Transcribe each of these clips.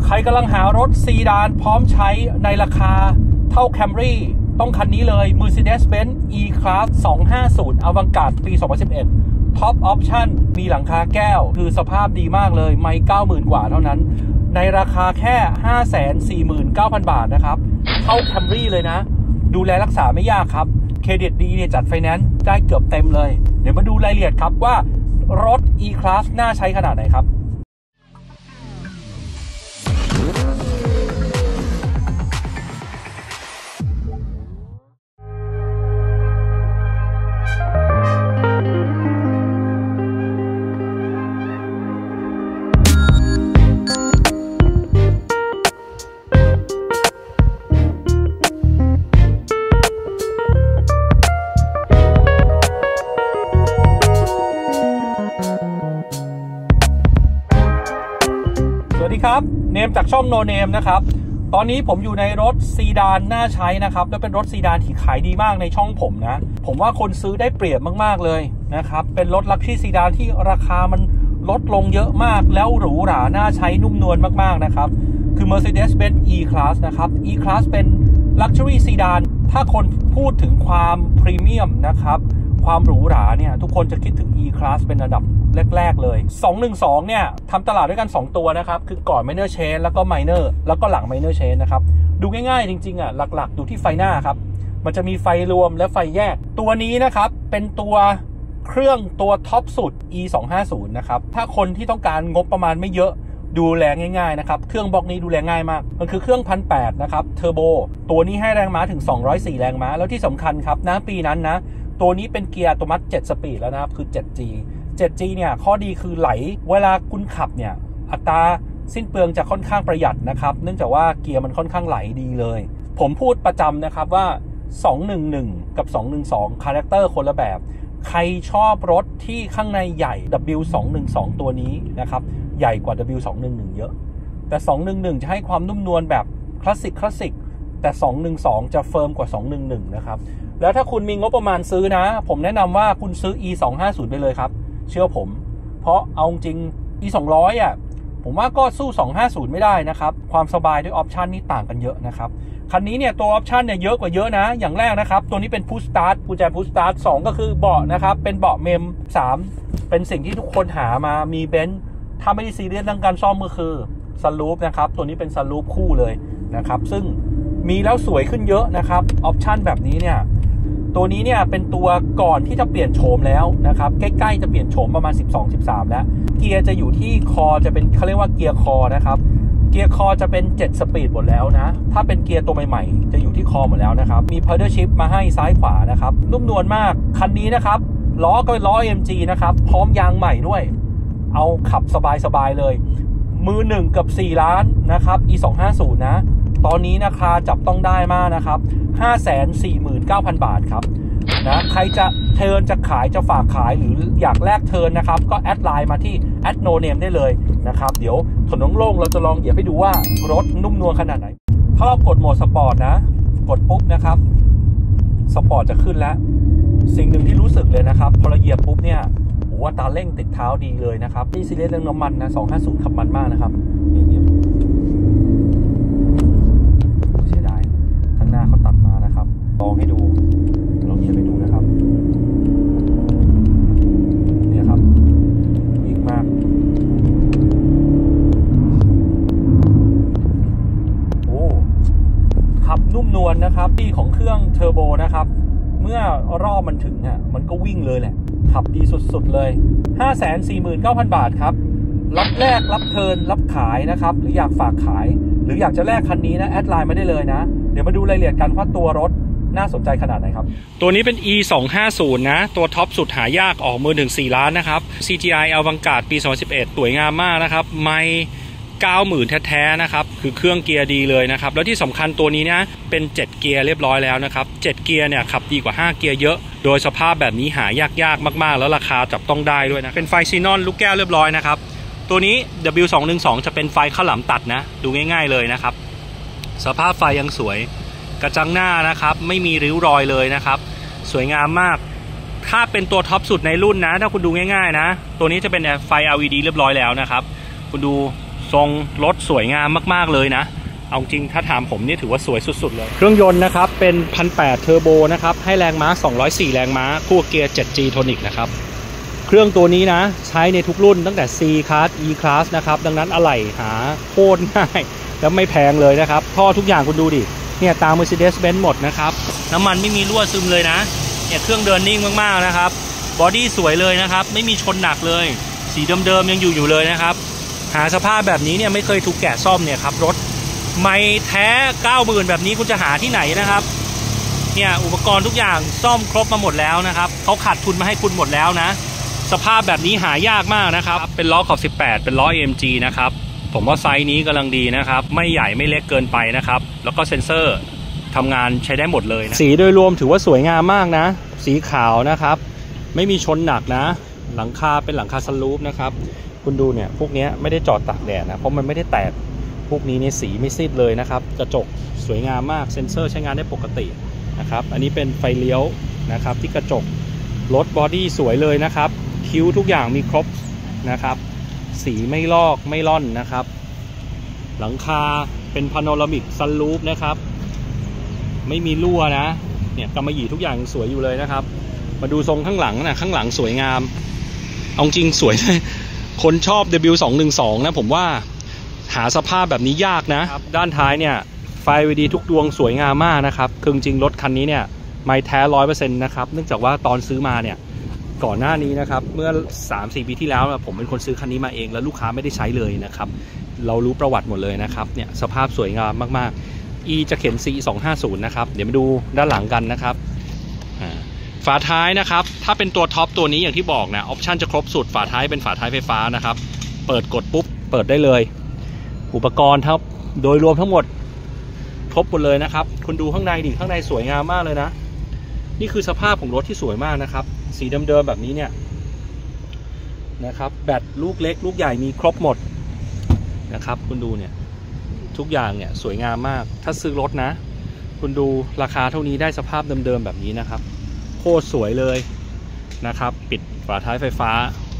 ใครกำลังหารถซีดานพร้อมใช้ในราคาเท่า Camry ต้องคันนี้เลย Mercedes-Benz E-Class 250 Avantgarde ปี 2011 Top Option มีหลังคาแก้วคือสภาพดีมากเลยไม่ 90,000 กว่าเท่านั้นในราคาแค่ 549,000 บาทนะครับเท่า Camry เลยนะดูแลรักษาไม่ยากครับเครดิตดีเนี่ยจัดไฟแนนซ์ได้เกือบเต็มเลยเดี๋ยวมาดูรายละเอียดครับว่ารถ E-Class น่าใช้ขนาดไหนครับสวัสดีครับเนมจากช่องโนเนมนะครับตอนนี้ผมอยู่ในรถซีดานน่าใช้นะครับและเป็นรถซีดานที่ขายดีมากในช่องผมนะผมว่าคนซื้อได้เปรียบมากๆเลยนะครับเป็นรถลักชัวรี่ซีดานที่ราคามันลดลงเยอะมากแล้วหรูหราน่าใช้นุ่มนวลมากๆนะครับคือ Mercedes-Benz E-Class นะครับ E-Class เป็นลักชัวรี่ซีดานถ้าคนพูดถึงความพรีเมียมนะครับความหรูหราเนี่ยทุกคนจะคิดถึง E-Class เป็นระดับแรกๆเลย212เนี่ยทำตลาดด้วยกัน2ตัวนะครับคือก่อน Minor Change แล้วก็ Minor แล้วก็หลัง Minor Change นะครับดูง่ายๆจริงๆอ่ะหลักๆดูที่ไฟหน้าครับมันจะมีไฟรวมและไฟแยกตัวนี้นะครับเป็นตัวเครื่องตัวท็อปสุด E250 นะครับถ้าคนที่ต้องการงบประมาณไม่เยอะดูแลง่ายๆนะครับเครื่องบล็อกนี้ดูแลง่ายมากมันคือเครื่อง 1,800 นะครับเทอร์โบตัวนี้ให้แรงม้าถึง204แรงม้าแล้วที่สำคัญครับณปีนั้นนะตัวนี้เป็นเกียร์อัตโนมัติ7สปีดแล้วนะครับคือ 7G 7G เนี่ยข้อดีคือไหลเวลาคุณขับเนี่ยอัตราสิ้นเปลืองจะค่อนข้างประหยัดนะครับเนื่องจากว่าเกียร์มันค่อนข้างไหลดีเลยผมพูดประจำนะครับว่า211กับ212คาแรคเตอร์คนละแบบใครชอบรถที่ข้างในใหญ่ W212 ตัวนี้นะครับใหญ่กว่า W211 เยอะแต่211จะให้ความนุ่มนวลแบบคลาสสิกแต่212จะเฟิร์มกว่า211นะครับแล้วถ้าคุณมีงบประมาณซื้อนะผมแนะนำว่าคุณซื้อ E250 ไปเลยครับเชื่อผมเพราะเอาจริง E200 อ่ะผมว่าก็สู้250ไม่ได้นะครับความสบายด้วยออปชันนี่ต่างกันเยอะนะครับคันนี้เนี่ยตัวออปชันเนี่ยเยอะกว่าเยอะนะอย่างแรกนะครับตัวนี้เป็นพุชสตาร์ทกุญแจพุชสตาร์ท2ก็คือเบาะนะครับเป็นเบาะเมม3เป็นสิ่งที่ทุกคนหามามีเบนซ์ถ้าไม่ได้ซีเรียสเรื่องการซ่อมก็คือซันรูฟนะครับตัวนี้เป็นซันรูฟคู่เลยนะครับซึ่งมีแล้วสวยขึ้นเยอะนะครับออปชันแบบนี้เนี่ยตัวนี้เนี่ยเป็นตัวก่อนที่จะเปลี่ยนโฉมแล้วนะครับใกล้ๆจะเปลี่ยนโฉมประมาณ12-13แล้วเกียร์จะอยู่ที่คอจะเป็นเขาเรียกว่าเกียร์คอนะครับเกียร์คอจะเป็น7สปีดหมดแล้วนะถ้าเป็นเกียร์ตัวใหม่ๆจะอยู่ที่คอหมดแล้วนะครับมี Pedal Shift มาให้ซ้ายขวานะครับนุ่มนวลมากคันนี้นะครับล้อก็เป็นล้อ AMG นะครับพร้อมยางใหม่ด้วยเอาขับสบายๆเลยมือ1กับ4ล้านนะครับ E250 นะตอนนี้ราคาจับต้องได้มากนะครับ 549,000 บาทครับนะใครจะเทิร์นจะขายจะฝากขายหรืออยากแลกเทิร์นนะครับก็แอดไลน์มาที่ @noname ได้เลยนะครับเดี๋ยวถนนโล่งเราจะลองเหยียบให้ดูว่ารถนุ่มนวลขนาดไหนถ้าเรากดโหมดสปอร์ตนะกดปุ๊บนะครับสปอร์ตจะขึ้นแล้วสิ่งหนึ่งที่รู้สึกเลยนะครับพอเราเหยียบปุ๊บเนี่ยว่าตาเร่งติดเท้าดีเลยนะครับนี่ซีเรียสเรื่องน้ำมันนะ250ขับมันมากนะครับอย่างเงี้ยเสียดายข้างหน้าเขาตัดมานะครับลองให้ดูลองเหยียบไปดูนะครับเนี่ยครับวิ่งมากโอ้ขับนุ่มนวลนะครับดีของเครื่องเทอร์โบนะครับเมื่อรอบมันถึงอ่ะมันก็วิ่งเลยแหละขับดีสุดๆเลย 549,000 บาทครับรับแลกรับเทิร์นรับขายนะครับหรืออยากฝากขายหรืออยากจะแลกคันนี้นะแอดไลน์มาได้เลยนะเดี๋ยวมาดูรายละเอียดกันว่าตัวรถน่าสนใจขนาดไหนครับตัวนี้เป็น E250 นะตัวท็อปสุดหายากออกมือ1 4 ล้านนะครับ CGI Avantgarde ปี 2011สวยงามมากนะครับไมค์90,000แท้ๆนะครับคือเครื่องเกียร์ดีเลยนะครับแล้วที่สำคัญตัวนี้นะเป็น7เกียร์เรียบร้อยแล้วนะครับ7เกียร์เนี่ยขับดีกว่า5เกียร์เยอะโดยสภาพแบบนี้หายากมากๆแล้วราคาจับต้องได้ด้วยนะเป็นไฟซีนอนลูกแก้วเรียบร้อยนะครับตัวนี้ W212 จะเป็นไฟข้าวหลามตัดนะดูง่ายๆเลยนะครับสภาพไฟยังสวยกระจังหน้านะครับไม่มีริ้วรอยเลยนะครับสวยงามมากถ้าเป็นตัวท็อปสุดในรุ่นนะถ้าคุณดูง่ายๆนะตัวนี้จะเป็นไฟ LED เรียบร้อยแล้วนะครับคุณดูทรงรถสวยงามมากๆเลยนะเอาจริงถ้าถามผมนี่ถือว่าสวยสุดๆเลยเครื่องยนต์นะครับเป็น 1,800 เทอร์โบนะครับให้แรงม้า204แรงม้าคู่เกียร์ 7G โทนิกนะครับเครื่องตัวนี้นะใช้ในทุกรุ่นตั้งแต่ C Class E Class นะครับดังนั้นอะไหล่หาโคตรง่ายแล้วไม่แพงเลยนะครับท่อทุกอย่างคุณดูดิเนี่ยตาม Mercedes-Benz หมดนะครับน้ำมันไม่มีรั่วซึมเลยนะเนี่ยเครื่องเดินนิ่งมากๆนะครับบอดี้สวยเลยนะครับไม่มีชนหนักเลยสีเดิมๆยังอยู่เลยนะครับหาสภาพแบบนี้เนี่ยไม่เคยถูกแกะซ่อมเนี่ยครับรถไม่แท้ 90,000 แบบนี้คุณจะหาที่ไหนนะครับเนี่ยอุปกรณ์ทุกอย่างซ่อมครบมาหมดแล้วนะครับเขาขาดทุนมาให้คุณหมดแล้วนะสภาพแบบนี้หายากมากนะครับเป็นล้อขอบ18เป็นล้อ AMG นะครับผมว่าไซส์นี้กำลังดีนะครับไม่ใหญ่ไม่เล็กเกินไปนะครับแล้วก็เซ็นเซอร์ทำงานใช้ได้หมดเลยนะสีโดยรวมถือว่าสวยงามมากนะสีขาวนะครับไม่มีชนหนักนะหลังคาเป็นหลังคาสลูปนะครับคุณดูเนี่ยพวกนี้ไม่ได้จอดตากแดดนะเพราะมันไม่ได้แตกพวกนี้เนี่ยสีไม่ซีดเลยนะครับกระจกสวยงามมากเซ็นเซอร์ใช้งานได้ปกตินะครับอันนี้เป็นไฟเลี้ยวนะครับที่กระจกรถบอดี้สวยเลยนะครับคิ้วทุกอย่างมีครบนะครับสีไม่ลอกไม่ล่อนนะครับหลังคาเป็นพาโนรามิกซันรูฟนะครับไม่มีรั่วนะเนี่ยกำมะหยี่ทุกอย่างสวยอยู่เลยนะครับมาดูทรงข้างหลังนะข้างหลังสวยงามเอาจริงสวยเลยคนชอบ W212 นะผมว่าหาสภาพแบบนี้ยากนะด้านท้ายเนี่ยไฟ LED ทุกดวงสวยงามมากนะครับคือจริงรถคันนี้เนี่ยไม่แท้ 100% นะครับเนื่องจากว่าตอนซื้อมาเนี่ยก่อนหน้านี้นะครับเมื่อ 3-4 ปีที่แล้วผมเป็นคนซื้อคันนี้มาเองแล้วลูกค้าไม่ได้ใช้เลยนะครับเรารู้ประวัติหมดเลยนะครับเนี่ยสภาพสวยงามมากๆ E จะเขียน C250 นะครับเดี๋ยวมาดูด้านหลังกันนะครับฝาท้ายนะครับถ้าเป็นตัวท็อปตัวนี้อย่างที่บอกนะออปชั่นจะครบสุดฝาท้ายเป็นฝาท้ายไฟฟ้านะครับเปิดกดปุ๊บเปิดได้เลยอุปกรณ์ครับโดยรวมทั้งหมดครบหมดเลยนะครับคุณดูข้างในดิข้างในสวยงามมากเลยนะนี่คือสภาพของรถที่สวยมากนะครับสีเดิมๆแบบนี้เนี่ยนะครับแบตลูกเล็กลูกใหญ่มีครบหมดนะครับคุณดูเนี่ยทุกอย่างเนี่ยสวยงามมากถ้าซื้อรถนะคุณดูราคาเท่านี้ได้สภาพเดิมๆแบบนี้นะครับโคตรสวยเลยนะครับปิดฝาท้ายไฟฟ้า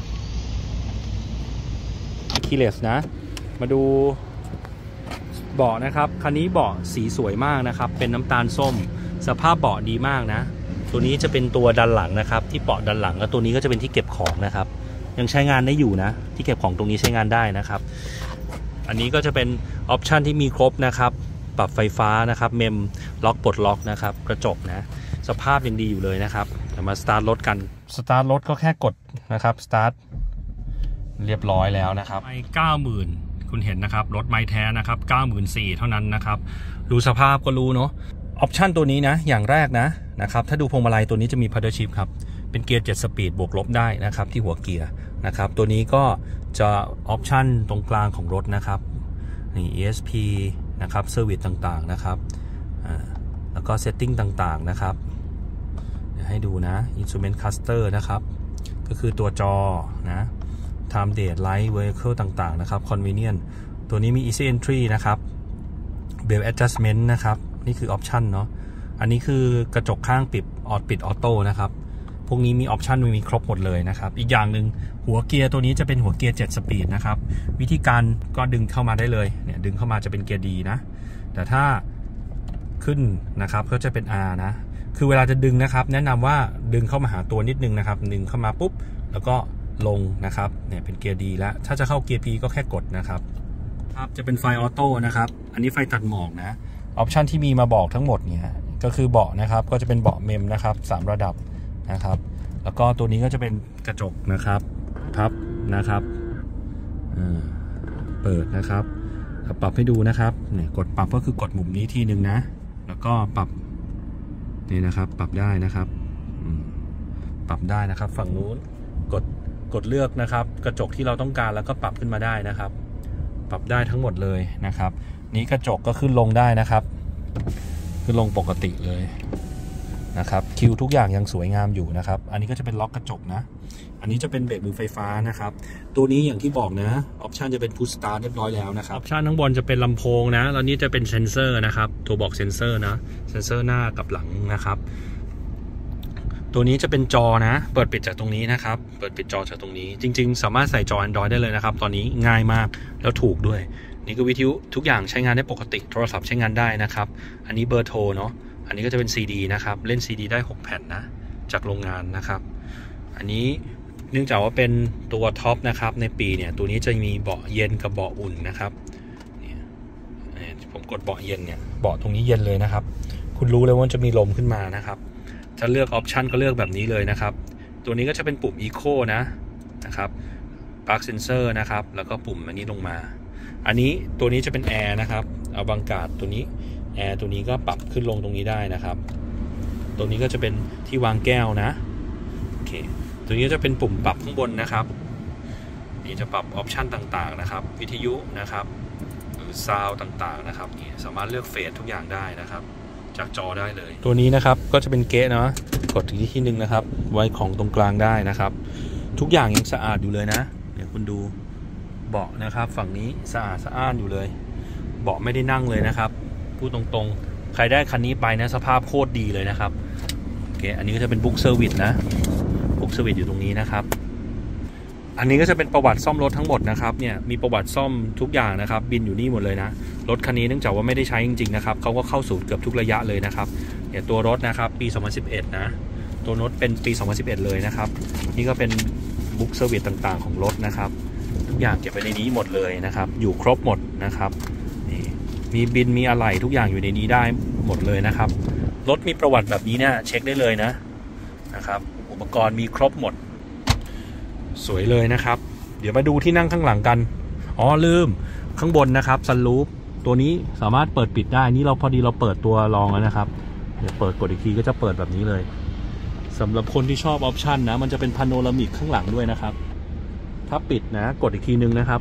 คีย์เลสนะมาดูเบาะนะครับคันนี้เบาะสีสวยมากนะครับเป็นน้ำตาลส้มสภาพเบาะดีมากนะตัวนี้จะเป็นตัวดันหลังนะครับที่เบาะดันหลังแล้วตัวนี้ก็จะเป็นที่เก็บของนะครับยังใช้งานได้อยู่นะที่เก็บของตรงนี้ใช้งานได้นะครับอันนี้ก็จะเป็นออปชันที่มีครบนะครับปรับไฟฟ้านะครับเมมล็อกปลดล็อกนะครับกระจกนะสภาพยังดีอยู่เลยนะครับเดี๋ยวมาสตาร์ทรถกันสตาร์ทรถก็แค่กดนะครับสตาร์ทเรียบร้อยแล้วนะครับไม่ 90,000 คุณเห็นนะครับรถไม่แท้นะครับ 94,000 เท่านั้นนะครับดูสภาพก็รู้เนาะออปชันตัวนี้นะอย่างแรกนะครับถ้าดูพวงมาลัยตัวนี้จะมี Paddle Shift ครับเป็นเกียร์7สปีดบวกลบได้นะครับที่หัวเกียร์นะครับตัวนี้ก็จะออปชันตรงกลางของรถนะครับนี่ ESP นะครับเซอร์วิสต่างๆนะครับแล้วก็เซตติ้งต่างๆนะครับเดี๋ยวให้ดูนะ Instrument Cluster นะครับก็คือตัวจอนะ Time Date Light Vehicle ต่างๆนะครับ Convenient ตัวนี้มี Easy Entry นะครับ Bell Adjustment นะครับนี่คือออปชันเนาะอันนี้คือกระจกข้างปิดออโต้นะครับพวกนี้มีออปชันมีครบหมดเลยนะครับอีกอย่างหนึ่งหัวเกียร์ตัวนี้จะเป็นหัวเกียร์7สปีดนะครับวิธีการก็ดึงเข้ามาได้เลยเนี่ยดึงเข้ามาจะเป็นเกียร์ดีนะแต่ถ้าขึ้นนะครับก็จะเป็น R นะคือเวลาจะดึงนะครับแนะนำว่าดึงเข้ามาหาตัวนิดนึงนะครับดึงเข้ามาปุ๊บแล้วก็ลงนะครับเนี่ยเป็นเกียร์ดีแล้วถ้าจะเข้าเกียร์ P ก็แค่กดนะครับจะเป็นไฟออโต้นะครับอันนี้ไฟตัดหมอกนะออปชันที่มีมาบอกทั้งหมดเนี่ยก็คือเบาะนะครับก็จะเป็นเบาะเมมนะครับ3ระดับนะครับแล้วก็ตัวนี้ก็จะเป็นกระจกนะครับพับนะครับเปิดนะครับปรับให้ดูนะครับเนี่ยกดปรับก็คือกดมุมนี้ทีนึงนะแล้วก็ปรับนี่นะครับปรับได้นะครับปรับได้นะครับฝั่งนู้นกดเลือกนะครับกระจกที่เราต้องการแล้วก็ปรับขึ้นมาได้นะครับปรับได้ทั้งหมดเลยนะครับนี้กระจกก็ขึ้นลงได้นะครับขึ้นลงปกติเลยนะครับคิวทุกอย่างยังสวยงามอยู่นะครับอันนี้ก็จะเป็นล็อกกระจกนะอันนี้จะเป็นเบรกมือไฟฟ้านะครับตัวนี้อย่างที่บอกนะออปชันจะเป็นพุชสตาร์ทเรียบร้อยแล้วนะครับออปชันข้างบนจะเป็นลำโพงนะแล้วนี้จะเป็นเซนเซอร์นะครับตัวบอกเซนเซอร์นะเซนเซอร์หน้ากับหลังนะครับตตัวนี้จะเป็นจอนะเปิดปิดจากตรงนี้นะครับเปิดปิดจอจากตรงนี้จริงๆสามารถใส่จอ Android ได้เลยนะครับตอนนี้ง่ายมากแล้วถูกด้วยนี่ก็วิทยุทุกอย่างใช้งานได้ปกติโทรศัพท์ใช้งานได้นะครับอันนี้เบอร์โทรเนาะอันนี้ก็จะเป็น CD นะครับเล่น CD ได้6แผ่นนะจากโรงงานนะครับอันนี้เนื่องจากว่าเป็นตัวท็อปนะครับในปีเนี่ยตัวนี้จะมีเบาะเย็นกับเบาะอุ่นนะครับผมกดเบาะเย็นเนี่ยเบาะตรงนี้เย็นเลยนะครับคุณรู้เลยว่าจะมีลมขึ้นมานะครับจะเลือกออปชันก็เลือกแบบนี้เลยนะครับตัวนี้ก็จะเป็นปุ่ม Eco นะครับ Park Sensor นะครับแล้วก็ปุ่มอันนี้ลงมาอันนี้ตัวนี้จะเป็นแอร์นะครับเอาบังกาดตัวนี้แอร์ตัวนี้ก็ปรับขึ้นลงตรงนี้ได้นะครับตัวนี้ก็จะเป็นที่วางแก้วนะโอเคตัวนี้จะเป็นปุ่มปรับข้างบนนะครับนี่จะปรับออปชันต่างๆนะครับวิทยุนะครับหรือซาวต่างๆนะครับนี่สามารถเลือกเฟสทุกอย่างได้นะครับจากจอได้เลยตัวนี้นะครับก็จะเป็นเกะเนาะกดที่นึงนะครับไว้ของตรงกลางได้นะครับทุกอย่างยังสะอาดอยู่เลยนะเดี๋ยวคุณดูเบาะนะครับฝั่งนี้สะอาดสะอ้านอยู่เลยเบาะไม่ได้นั่งเลยนะครับพูดตรงๆใครได้คันนี้ไปนะสภาพโคตรดีเลยนะครับโอเคอันนี้ก็จะเป็นบุ๊กเซอร์วิสนะบุ๊กเซอร์วิสอยู่ตรงนี้นะครับอันนี้ก็จะเป็นประวัติซ่อมรถทั้งหมดนะครับเนี่ยมีประวัติซ่อมทุกอย่างนะครับบินอยู่นี่หมดเลยนะรถคันนี้เนื่องจากว่าไม่ได้ใช้จริงๆนะครับเขาก็เข้าศูนย์เกือบทุกระยะเลยนะครับเนี่ยตัวรถนะครับปี2011นะตัวรถเป็นปี2011เลยนะครับนี่ก็เป็นบุ๊กเซอร์วิสต่างๆของรถนะครับทุกอย่างเก็บไปในนี้หมดเลยนะครับอยู่ครบหมดนะครับนี่มีบินมีอะไหล่ทุกอย่างอยู่ในนี้ได้หมดเลยนะครับรถมีประวัติแบบนี้เนี่ยเช็คได้เลยนะครับอุปกรณ์มีครบหมดสวยเลยนะครับเดี๋ยวมาดูที่นั่งข้างหลังกันอ๋อลืมข้างบนนะครับซันรูฟตัวนี้สามารถเปิดปิดได้นี่เราพอดีเราเปิดตัวรองแล้วนะครับเดี๋ยวเปิดกดอีกทีก็จะเปิดแบบนี้เลยสำหรับคนที่ชอบออปชันนะมันจะเป็นพาโนรามิกข้างหลังด้วยนะครับถ้าปิดนะกดอีกทีนึงนะครับ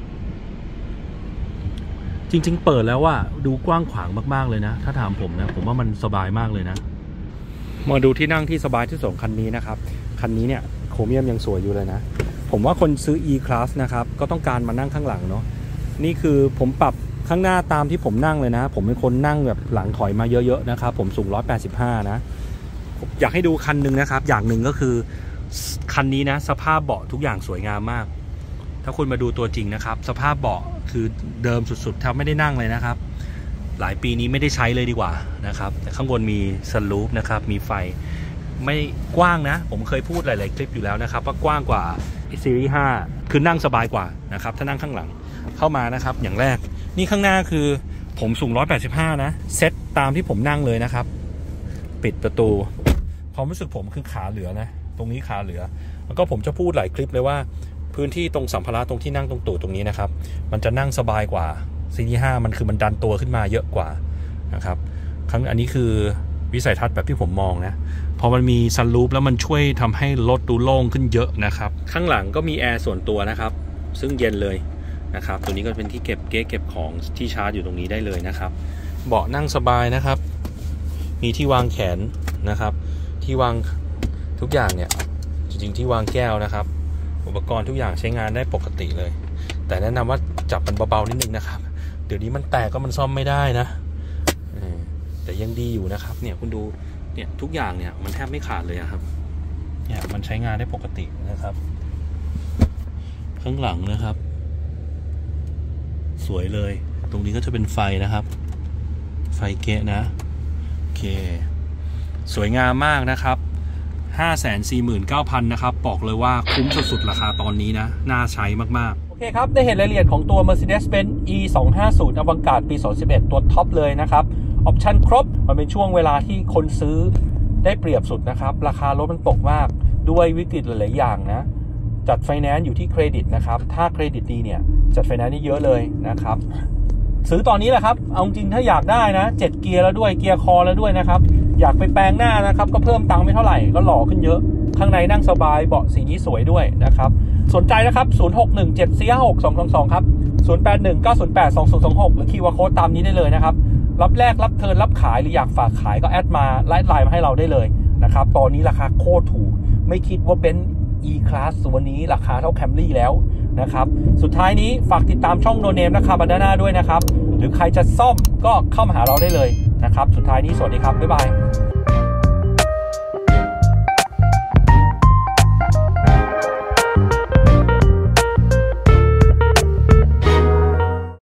จริงๆเปิดแล้วว่าดูกว้างขวางมากๆเลยนะถ้าถามผมนะผมว่ามันสบายมากเลยนะมาดูที่นั่งที่สบายที่สุดคันนี้นะครับคันนี้เนี่ยโครเมียมยังสวยอยู่เลยนะผมว่าคนซื้อ E-Class นะครับก็ต้องการมานั่งข้างหลังเนาะนี่คือผมปรับข้างหน้าตามที่ผมนั่งเลยนะผมเป็นคนนั่งแบบหลังถอยมาเยอะๆนะครับผมสูง185นะอยากให้ดูคันหนึ่งนะครับอย่างหนึ่งก็คือคันนี้นะสภาพเบาะทุกอย่างสวยงามมากถ้าคุณมาดูตัวจริงนะครับสภาพเบาะคือเดิมสุดๆแทบไม่ได้นั่งเลยนะครับหลายปีนี้ไม่ได้ใช้เลยดีกว่านะครับแต่ข้างบนมีซันรูฟนะครับมีไฟไม่กว้างนะผมเคยพูดหลายๆคลิปอยู่แล้วนะครับว่ากว้างกว่าซีรีส์5คือนั่งสบายกว่านะครับถ้านั่งข้างหลังเข้ามานะครับอย่างแรกนี่ข้างหน้าคือผมสูง185นะเซตตามที่ผมนั่งเลยนะครับปิดประตูความรู้สึกผมคือขาเหลือนะตรงนี้ขาเหลือแล้วก็ผมจะพูดหลายคลิปเลยว่าพื้นที่ตรงสัมภาระตรงที่นั่งตรงตูดตรงนี้นะครับมันจะนั่งสบายกว่าซีรีส์5มันคือมันดันตัวขึ้นมาเยอะกว่านะครับอันนี้คือวิสัยทัศน์แบบที่ผมมองนะพอมันมีซันรูฟแล้วมันช่วยทำให้รถดูโล่งขึ้นเยอะนะครับข้างหลังก็มีแอร์ส่วนตัวนะครับซึ่งเย็นเลยนะครับตัวนี้ก็เป็นที่เก็บของที่ชาร์จอยู่ตรงนี้ได้เลยนะครับเบาะนั่งสบายนะครับมีที่วางแขนนะครับที่วางทุกอย่างเนี่ยจริงๆที่วางแก้วนะครับอุปกรณ์ทุกอย่างใช้งานได้ปกติเลยแต่แนะนำว่าจับมันเบาๆนิดนึงนะครับเดี๋ยวนี้มันแตกก็มันซ่อมไม่ได้นะแต่ยังดีอยู่นะครับเนี่ยคุณดูเนี่ยทุกอย่างเนี่ยมันแทบไม่ขาดเลยครับเนี่ยมันใช้งานได้ปกตินะครับข้างหลังนะครับสวยเลยตรงนี้ก็จะเป็นไฟนะครับไฟเกะนะโอเคสวยงามมากนะครับ 549,000 นะครับบอกเลยว่าคุ้มสุดๆราคาตอนนี้นะน่าใช้มากๆโอเคครับได้เห็นรายละเอียดของตัว Mercedes-Benz E250 Avantgarde ปี2011ตัวท็อปเลยนะครับออปชั่นครบมันเป็นช่วงเวลาที่คนซื้อได้เปรียบสุดนะครับราคารถมันตกมากด้วยวิกฤตหลายๆอย่างนะจัดไฟแนนซ์อยู่ที่เครดิตนะครับถ้าเครดิตดีเนี่ยจัดไฟแนนซ์ได้เยอะเลยนะครับซื้อตอนนี้แหละครับเอาจริงถ้าอยากได้นะ7เกียร์แล้วด้วยเกียร์คอแล้วด้วยนะครับอยากไปแปลงหน้านะครับก็เพิ่มตังค์ไม่เท่าไหร่ก็หล่อขึ้นเยอะข้างในนั่งสบายเบาะสีนี้สวยด้วยนะครับสนใจนะครับ0617456222ครับ0819082026หรือคีย์วาร์โค้ดตามนี้ได้เลยนะครับรับแลกรับเทิร์นรับขายหรืออยากฝากขายก็แอดมาไลน์มาให้เราได้เลยนะครับตอนนี้ราคาโคตรถูกไม่คิดว่าเป็น E-Class วันนี้ราคาเท่า Camry แล้วนะครับสุดท้ายนี้ฝากติดตามช่อง No Name นะครับบานาน่าด้วยนะครับหรือใครจะซ่อมก็เข้ามาหาเราได้เลยนะครับสุดท้ายนี้สวัสดีครับบ๊ายบาย